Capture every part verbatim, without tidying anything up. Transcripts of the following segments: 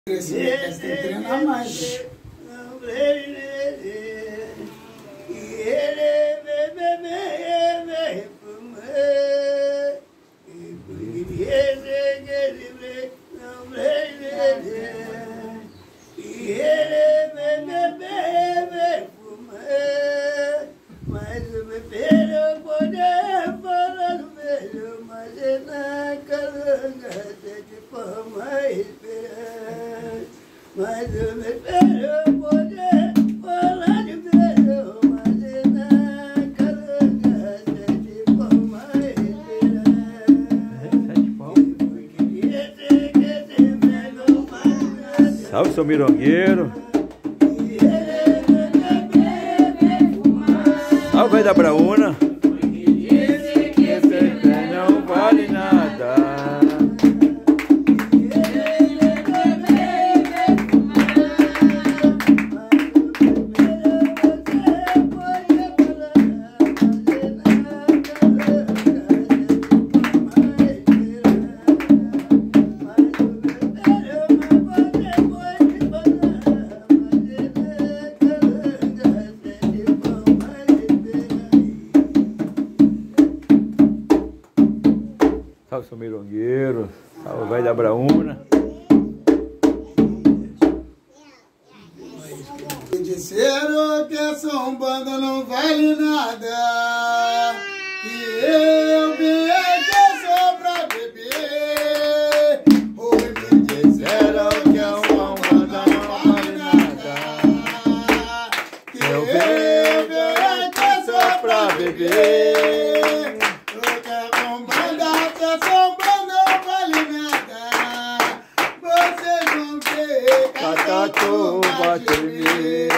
Crescer, tem que treinar mais. Mas eu me espero poder falar de velho, mas é na caranga, sete palmas esperar. Salve Seu Mirongueiro. Salve Velho da brauna. Não vale nada. Salve Seu Mirongueiro, salve Velho da brauna. Disseram que essa umbanda não vale nada, que eu vim aqui só pra beber. Hoje me disseram que a umbanda não vale nada, que eu vim aqui só pra beber. Catatu vai tremer.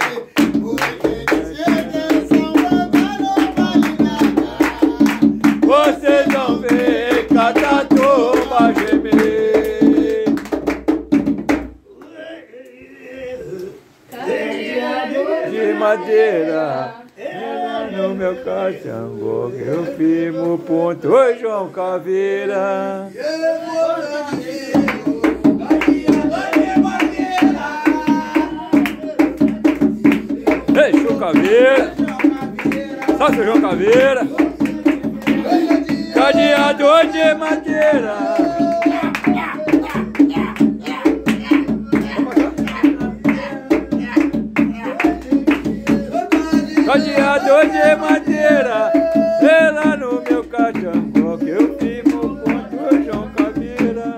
Vocês vão ver, Catatu vai gemer. De madeira, no meu cachambo, que eu firmo o ponto. Oi, João Caveira. Ei, João Caveira, salve seu João Caveira, cadeador de madeira. Cadeador de madeira, vê lá no meu cachambó que eu firmo o ponto, João Caveira.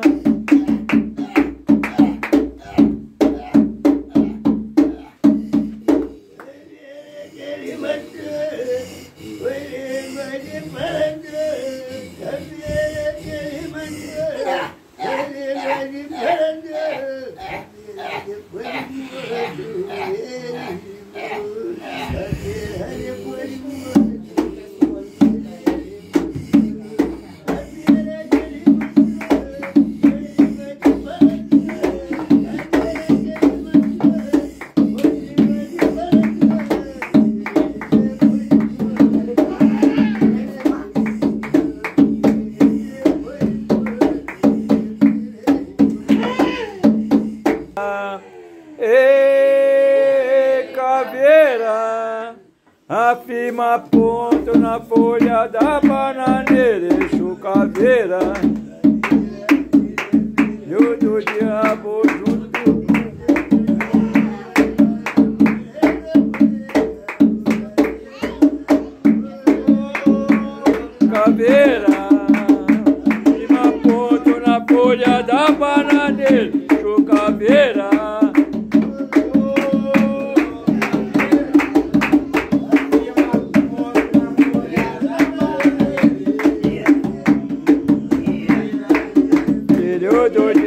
Ei, caveira, afirma ponto na folha da bananeira, eixo caveira, e o do diabo junto. Caveira, afirma ponto na folha da bananeira, eixo caveira. Do